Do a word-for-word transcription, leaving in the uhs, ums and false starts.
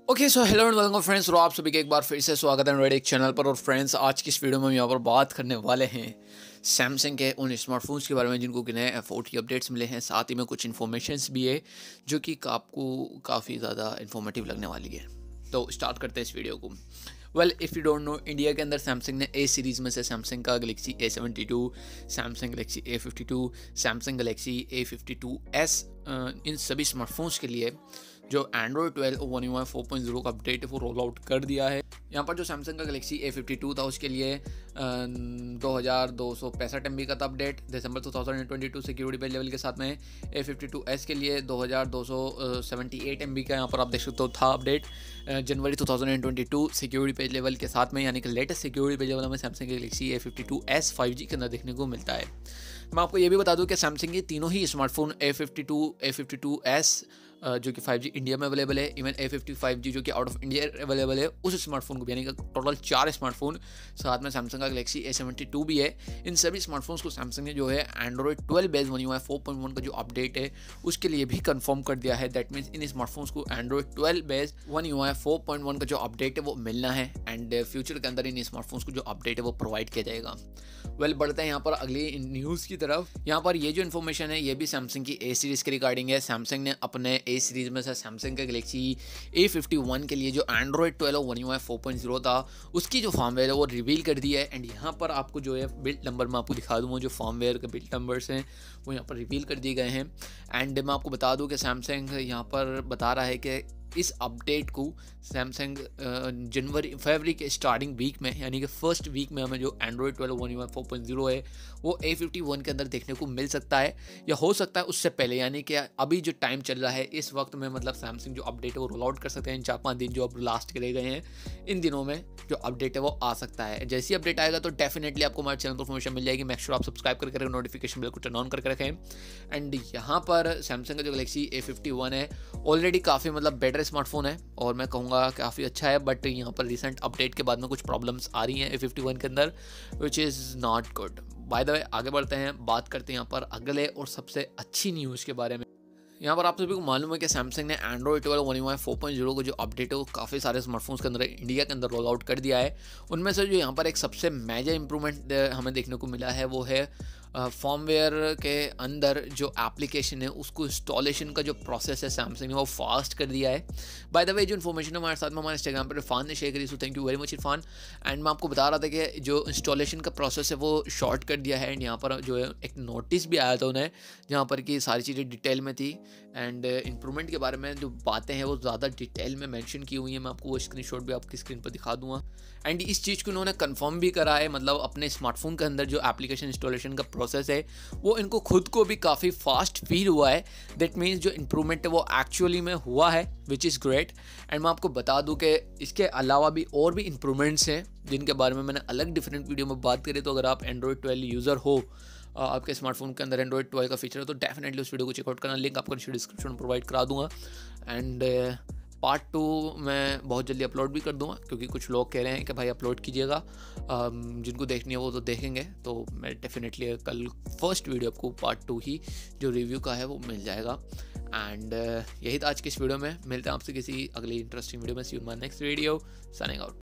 Okay so hello and welcome friends, तो आप सभी के एक बार फिर से स्वागत है रेडिक चैनल पर। और फ्रेंड्स, आज की इस वीडियो में हम यहाँ पर बात करने वाले हैं सैमसंग के उन स्मार्टफोन्स के बारे में जिनको कि नए एफ ओ टी अपडेट्स मिले हैं। साथ ही में कुछ इन्फॉर्मेशंस भी है जो कि आपको काफ़ी ज़्यादा इन्फॉर्मेटिव लगने वाली है। तो स्टार्ट करते हैं इस वीडियो को। Well if you don't know, India के अंदर सैमसंग ने ए सीरीज़ में से सैमसंग का Galaxy A seventy two, Samsung Galaxy A fifty two, Samsung Galaxy A fifty two S, इन सभी स्मार्टफोन्स के लिए जो Android twelve one U I four point zero का अपडेट है वो रोल आउट कर दिया है। यहाँ पर जो सैमसंग का गलेक्सी ए फिफ्टी टू था उसके लिए दो हज़ार दो सौ पैंसठ एम बी का था update December two thousand twenty two security page level के साथ में। ए फिफ्टी टू एस के लिए दो हज़ार दो सौ सेवेंटी एट एम बी का यहाँ पर आप देख सकते हो था update January two thousand twenty two security page level के साथ में, यानी कि लेटेस्ट सिक्योरिटी पेज लेवल में सैमसंग के Galaxy A fifty two S five G के अंदर देखने को मिलता है। मैं आपको ये भी बता दूं कि सैमसंग के तीनों ही smartphone A fifty two, A fifty two S जो कि फाइव जी इंडिया में अवेलेबल है, even A fifty five G जो कि आउट ऑफ इंडिया अवेलेबल है, उस स्मार्टफोन को भी, यानी कि टोटल चार स्मार्टफोन, साथ में सैमसंग का गलेक्सी ए सेवेंटी टू भी है। इन सभी स्मार्टफोन्स को सैमसंग ने जो है Android twelve base one U I four point one का जो अपडेट है उसके लिए भी कंफर्म कर दिया है। दैट मीन्स इन स्मार्टफोन्स को Android twelve base one U I four point one का जो अपडेट है वो मिलना है एंड फ्यूचर के अंदर इन स्मार्टफोन्स को जो अपडेट है वो प्रोवाइड किया जाएगा। वेल well, बढ़ते हैं यहाँ पर अगली न्यूज़ की तरफ। यहाँ पर ये जो इन्फॉर्मेशन है ये भी सैमसंग की ए सीरीज़ के रिगार्डिंग है। सैमसंग ने अपने ए सीरीज़ में से सैमसंग का गलेक्सी ए फिफ्टी वन के लिए जो Android twelve one U I four point zero था उसकी जो फॉर्मवेयर है वो रिवील कर दी है। एंड यहाँ पर आपको जो है बिल्ड नंबर मैं आपको दिखा दूँगा, जो फॉर्मवेयर के बिल्ड नंबर्स हैं वो यहाँ पर रिवील कर दिए गए हैं। एंड मैं आपको बता दूँ कि सैमसंग यहाँ पर बता रहा है कि इस अपडेट को सैमसंग जनवरी फरवरी के स्टार्टिंग वीक में, यानी कि फर्स्ट वीक में हमें जो Android twelve one U I four point zero है वो ए फिफ्टी वन के अंदर देखने को मिल सकता है, या हो सकता है उससे पहले, यानी कि अभी जो टाइम चल रहा है इस वक्त में मतलब सैमसंग जो अपडेट है वो रोल आउट कर सकते हैं। इन चार पाँच दिन जो अब लास्ट के रह गए हैं इन दिनों में जो अपडेट है वो आ सकता है। जैसी अपडेट आएगा तो डेफिनेटली आपको हमारे चैनल पर इन्फॉर्मेशन मिल जाएगी। मेक श्योर आप सब्सक्राइब करके रखें, नोटिफिकेशन बेल को टर्न ऑन करके रखें। एंड यहाँ पर सैमसंग का जो गलेक्सी ए फिफ्टी वन है ऑलरेडी काफ़ी मतलब बेटर स्मार्टफोन है और मैं कहूँगा काफ़ी अच्छा है, बट यहाँ पर रिसेंट अपडेट के बाद में कुछ प्रॉब्लम्स आ रही हैं ए फिफ्टी वन के अंदर, which is not good. By the way आगे बढ़ते हैं, बात करते हैं यहाँ पर अगले और सबसे अच्छी न्यूज़ के बारे में। यहाँ पर आप सभी को मालूम है कि सैमसंग ने Android twelve one U I four point zero को जो अपडेट है वो काफ़ी सारे स्मार्टफोन्स के अंदर इंडिया के अंदर रोल आउट कर दिया है। उनमें से जो यहाँ पर एक सबसे मेजर इंप्रूवमेंट हमें देखने को मिला है वो है फॉर्मवेयर के अंदर जो एप्लीकेशन है उसको इंस्टॉलेशन का जो प्रोसेस है सैमसंग ने वो फास्ट कर दिया है। बाय द वे जो इन्फॉर्मेशन हमारे साथ में हमारे इंस्टाग्राम पर इरफान ने शेयर करी, so thank you very much Irfan. And मैं आपको बता रहा था कि जो इंस्टॉलेशन का प्रोसेस है वो शॉर्ट कर दिया है। एंड यहाँ पर जो है एक नोटिस भी आया था उन्हें जहाँ पर कि सारी चीज़ें डिटेल में थी एंड इंप्रूवमेंट के बारे में जो बातें हैं वो ज़्यादा डिटेल में मेंशन की हुई हैं। मैं आपको वो स्क्रीनशॉट भी आपकी स्क्रीन पर दिखा दूंगा। एंड इस चीज़ को उन्होंने कंफर्म भी करा है, मतलब अपने स्मार्टफोन के अंदर जो एप्लीकेशन इंस्टॉलेशन का प्रोसेस है वो इनको खुद को भी काफ़ी फास्ट फील हुआ है। दैट मीन्स जो इंप्रूवमेंट है वो एक्चुअली में हुआ है, विच इज़ ग्रेट। एंड मैं आपको बता दूं कि इसके अलावा भी और भी इंप्रूवमेंट्स हैं जिनके बारे में मैंने अलग डिफरेंट वीडियो में बात करी। तो अगर आप एंड्रॉयड ट्वेल्व यूज़र हो, आपके स्मार्टफोन के अंदर एंड्रॉयड ट्वेल्व का फीचर है, तो डेफिनेटली उस वीडियो को चेकआउट करना, लिंक आपको डिस्क्रिप्शन में प्रोवाइड करा दूंगा। एंड पार्ट टू मैं बहुत जल्दी अपलोड भी कर दूंगा क्योंकि कुछ लोग कह रहे हैं कि भाई अपलोड कीजिएगा, जिनको देखनी है वो तो देखेंगे। तो मैं डेफिनेटली कल फर्स्ट वीडियो आपको पार्ट टू ही जो रिव्यू का है वो मिल जाएगा। एंड यही था आज की इस वीडियो में। मिलते हैं आपसे किसी अगली इंटरेस्टिंग वीडियो में। See you in my next video, signing out.